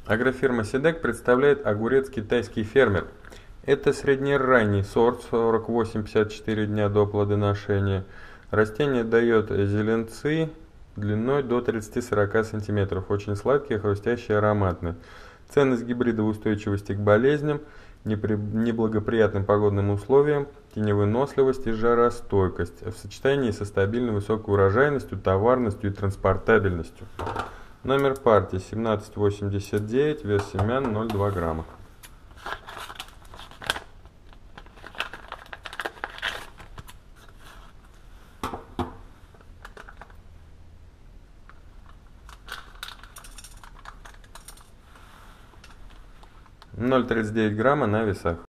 Агрофирма Сидек представляет огурец китайский фермер. Это среднеранний сорт, 48-54 дня до плодоношения. Растение дает зеленцы длиной до 30-40 см, очень сладкие, хрустящие, ароматные. Ценность гибрида в устойчивости к болезням, неблагоприятным погодным условиям, теневыносливость и жаростойкость в сочетании со стабильной высокой урожайностью, товарностью и транспортабельностью. Номер партии 1789, вес семян 0,2 грамма. Ноль 0,39 грамма на весах.